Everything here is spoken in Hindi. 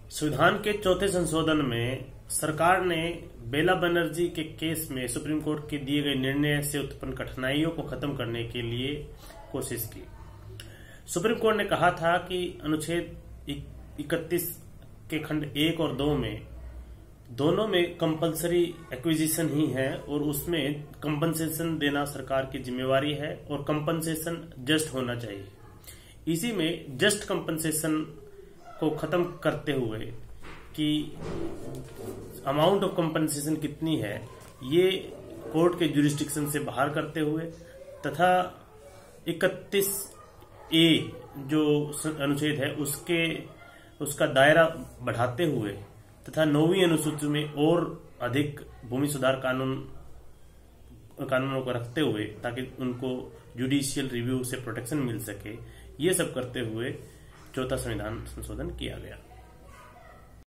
संविधान के चौथे संशोधन में सरकार ने बेला बनर्जी के केस में सुप्रीम कोर्ट के दिए गए निर्णय से उत्पन्न कठिनाइयों को खत्म करने के लिए कोशिश की। सुप्रीम कोर्ट ने कहा था कि अनुच्छेद 31 के खंड 1 और 2 में दोनों में कंपलसरी एक्विजिशन ही है और उसमें कंपनसेशन देना सरकार की जिम्मेवारी है और कंपनसेशन जस्ट होना चाहिए। इसी में जस्ट कंपनसेशन को खत्म करते हुए कि अमाउंट ऑफ कंपनसेशन कितनी है ये कोर्ट के जुरिस्डिक्शन से बाहर करते हुए तथा 31A जो अनुच्छेद है उसका दायरा बढ़ाते हुए तथा 9वीं अनुसूची में और अधिक भूमि सुधार कानूनों को रखते हुए ताकि उनको जुडिशियल रिव्यू से प्रोटेक्शन मिल सके, ये सब करते हुए चौथा संविधान संशोधन किया गया।